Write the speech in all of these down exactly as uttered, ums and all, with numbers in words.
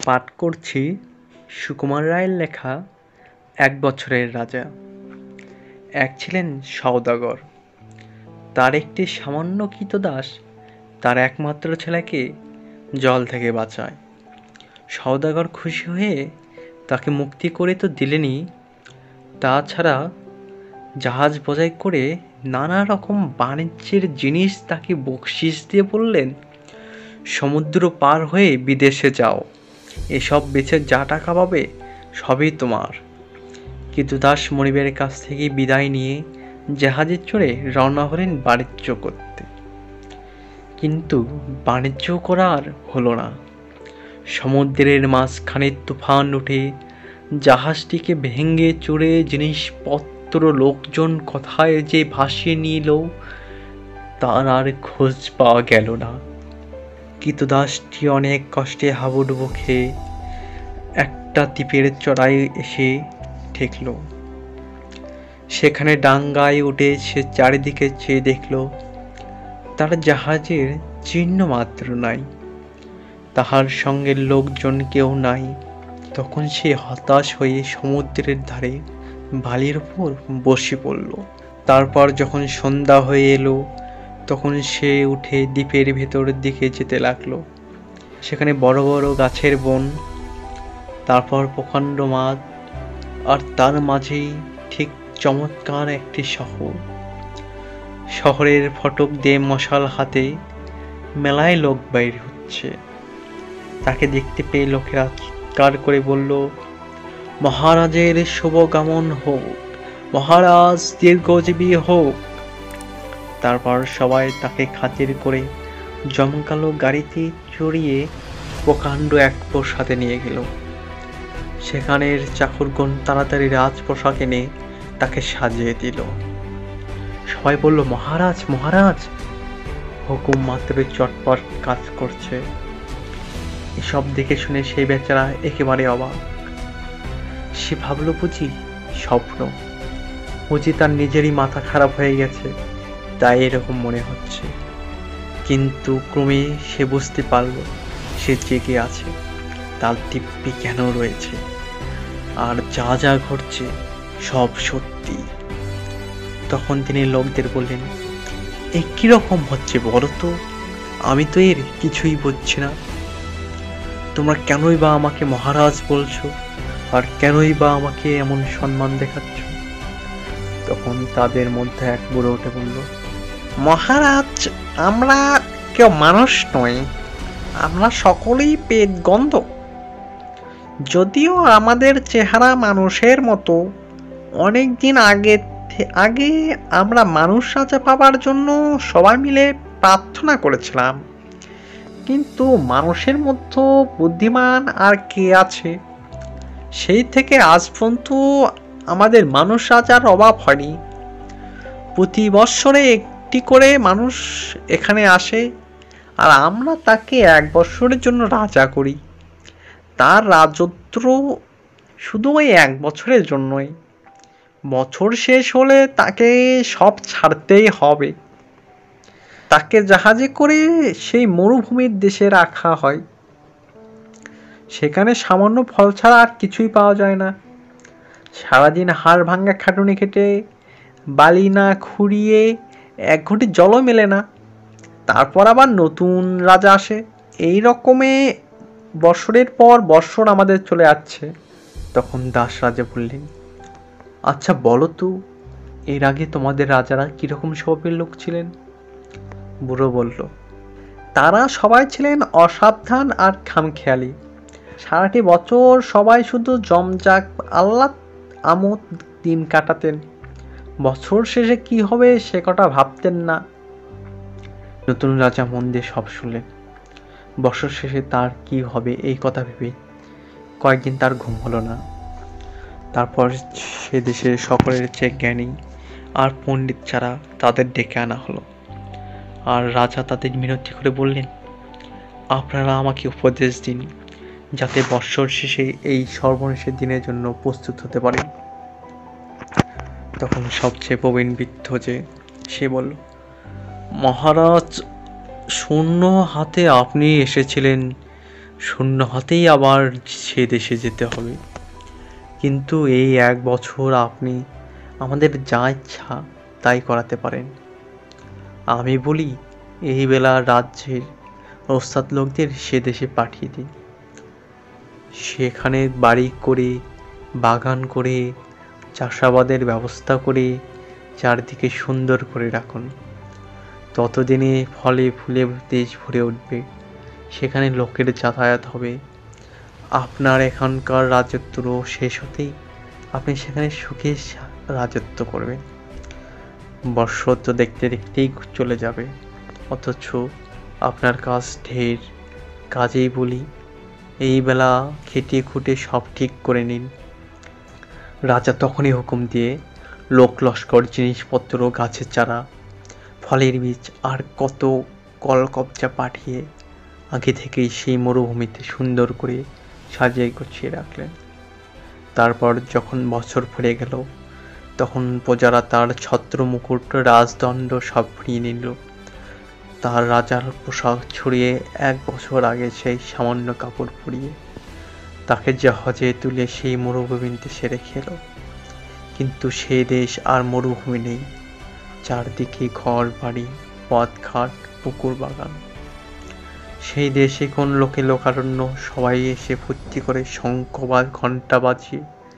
পাঠ করছি সুকুমার রায়ের লেখা এক বছরের রাজা। এক ছিলেন সওদাগর। তার একটি সামান্য কৃতদাস তার একমাত্র ছেলেকে জল থেকে বাঁচায়। সওদাগর খুশি হয়ে তাকে মুক্তি করে তো দিলেনই, তাছাড়া জাহাজ বোঝাই করে নানা রকম বাণিজ্যের জিনিস তাকে বকশিস দিয়ে বললেন, সমুদ্র পার হয়ে বিদেশে যাও, এসব বেচে যা টাকা পাবে সবই তোমার। কৃতদাস মনিবের কাছ থেকে বিদায় নিয়ে জাহাজে চড়ে রওনা হলেন বাণিজ্য করতে। কিন্তু বাণিজ্য করার হলো না। সমুদ্রের মাঝখানে তুফান উঠে জাহাজটিকে ভেঙে চড়ে জিনিসপত্র লোকজন কোথায় যে ভাসিয়ে নিল তার আর খোঁজ পাওয়া গেল না। কৃতদাসটি অনেক কষ্টে হাবুডুবু খেয়ে একটা দ্বীপের চড়াই এসে ঠেকল। সেখানে ডাঙ্গায় উঠে সে চারিদিকে চেয়ে দেখল তার জাহাজের চিহ্ন মাত্র নাই, তাহার সঙ্গে লোকজন কেউ নাই। তখন সে হতাশ হয়ে সমুদ্রের ধারে বালির উপর বসে পড়ল। তারপর যখন সন্ধ্যা হয়ে এলো তখন সে উঠে দ্বীপের ভেতরের দিকে যেতে লাগলো। সেখানে বড় বড় গাছের বন, তারপর প্রকাণ্ড মাঠ, আর তার মাঝেই ঠিক চমৎকার একটি শহর। শহরের ফটক দিয়ে মশাল হাতে মেলায় লোক বাইর হচ্ছে। তাকে দেখতে পেয়ে লোকেরা চিৎকার করে বলল, মহারাজের শুভকামন হোক, মহারাজ দীর্ঘজীবী হোক। তারপর সবাই তাকে খাতির করে জমকালো গাড়িতে চড়িয়ে প্রকাণ্ড এক প্রাসাদে নিয়ে গেল। সেখানের চাকরগণ তাড়াতাড়ি রাজপ্রাসাদ এনে তাকে সাজিয়ে দিল। সবাই বলল, মহারাজ মহারাজ। হুকুম মাত্র চটপট কাজ করছে। এসব দেখে শুনে সেই বেচারা একেবারে অবাক। সে ভাবল বুঝি স্বপ্ন, বুঝি তার নিজেরই মাথা খারাপ হয়ে গেছে, তাই এরকম মনে হচ্ছে। কিন্তু ক্রমে সে বুঝতে পারল সে জেগে আছে, তার দিব্যি কেন রয়েছে, আর যা যা ঘটছে সব সত্যি। তখন তিনি লোকদের বললেন, এ কিরকম হচ্ছে বলো তো, আমি তো এর কিছুই বুঝছি না। তোমরা কেনই বা আমাকে মহারাজ বলছো, আর কেনই বা আমাকে এমন সম্মান দেখাচ্ছ? তখন তাদের মধ্যে এক বুড়ো উঠে বলল, মহারাজ, আমরা কেউ মানুষ নই, আমরা সকলেই পেট গন্ধ। যদিও আমাদের চেহারা মানুষের মতো, অনেক দিন আগে আগে আমরা মানুষ রাজা পাবার জন্য সবাই মিলে প্রার্থনা করেছিলাম, কিন্তু মানুষের মধ্যে বুদ্ধিমান আর কে আছে? সেই থেকে আজ পর্যন্ত আমাদের মানুষ রাজার অভাব হয়নি। প্রতি বৎসরে একটি করে মানুষ এখানে আসে, আর আমরা তাকে এক বছরের জন্য রাজা করি। তার রাজত্ব শুধু ওই এক বছরের জন্যই। বছর শেষ হলে তাকে সব ছাড়তেই হবে। তাকে জাহাজে করে সেই মরুভূমির দেশে রাখা হয়। সেখানে সামান্য ফল ছাড়া আর কিছুই পাওয়া যায় না। সারাদিন হাড় ভাঙ্গা খাটুনি খেটে বালি না খুঁড়িয়ে এক ঘটি জলও মেলে না। তারপর আবার নতুন রাজা আসে। এই রকমে বৎসরের পর বৎসর আমাদের চলে যাচ্ছে। তখন দাস রাজা বললেন, আচ্ছা বলো তো, এর আগে তোমাদের রাজারা কিরকম স্বভাবের লোক ছিলেন? বুড়ো বলল, তারা সবাই ছিলেন অসাবধান আর খামখেয়ালি। সারাটি বছর সবাই শুধু জমজাক আহ্লাদ আমোদ দিন কাটাতেন। বছর শেষে কি হবে সে কথা ভাবতেন না। নতুন রাজা মন দিয়ে সব শুনলেন। বছর শেষে তার কি হবে এই কথা ভেবে কয়েকদিন তার ঘুম হলো না। তারপর সে দেশের সকলের চেয়ে জ্ঞানী আর পণ্ডিত ছাড়া তাদের ডেকে আনা হলো। আর রাজা তাদের মিনতি করে বললেন, আপনারা আমাকে উপদেশ দিন, যাতে বৎসর শেষে এই সর্বনেশের দিনের জন্য প্রস্তুত হতে পারে। তখন সবচেয়ে প্রবীণ বৃদ্ধ যে সে বলল, মহারাজ, শূন্য হাতে আপনি এসেছিলেন শূন্য হাতেই আবার সে দেশে যেতে হবে। কিন্তু এই এক বছর আপনি আমাদের যা ইচ্ছা তাই করাতে পারেন। আমি বলি, এই বেলা রাজ্যের ওস্তাদ লোকদের সে দেশে পাঠিয়ে দিন। সেখানে বাড়ি করে, বাগান করে, চাষাবাদের ব্যবস্থা করে চারদিকে সুন্দর করে রাখুন। ততদিনে ফলে ফুলে দেশ ভরে উঠবে, সেখানে লোকের যাতায়াত হবে। আপনার এখানকার রাজত্ব শেষ হতেই আপনি সেখানে সুখে রাজত্ব করবেন। বৎসর তো দেখতে দেখতেই চলে যাবে, অথচ আপনার কাজ ঢের। কাজেই বলি, এই বেলা খেটে খুঁটে সব ঠিক করে নিন। রাজা তখনই হুকুম দিয়ে লোক লস্কর, জিনিসপত্র, গাছের চারা, ফলের বীজ আর কত কলকবজা পাঠিয়ে আগে থেকেই সেই মরুভূমিতে সুন্দর করে সাজিয়ে গুছিয়ে রাখলেন। তারপর যখন বছর ফুরে গেল, তখন প্রজারা তার ছত্র, মুকুট, রাজদণ্ড সব ফিরিয়ে নিল। তার রাজার পোশাক ছড়িয়ে এক বছর আগে সেই সামান্য কাপড় পরিয়ে তাকে জাহাজে তুলে সেই মরুভূমির দেশে রেখে এলো। কিন্তু সে দেশ আর মরুভূমি নেই, চারদিকে ঘর বাড়ি, পথঘাট, পুকুর বাগান। সেই দেশে কোন লোকে লোকারণ্য, সবাই এসে ফুর্তি করে শঙ্খ বা ঘণ্টা বাজিয়ে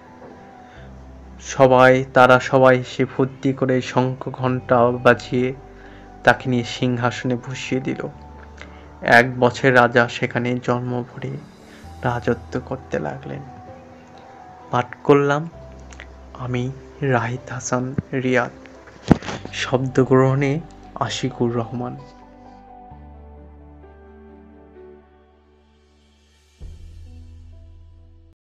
সবাই তারা সবাই এসে ফুর্তি করে শঙ্খ ঘণ্টা বাজিয়ে তাকে নিয়ে সিংহাসনে বসিয়ে দিল। এক বছর রাজা সেখানে জন্ম ভরে রাজত্ব করতে লাগলেন। পাঠ করলাম আমি, রাহিত হাসান রিয়াদ। শব্দগ্রহণে আশিকুর রহমান।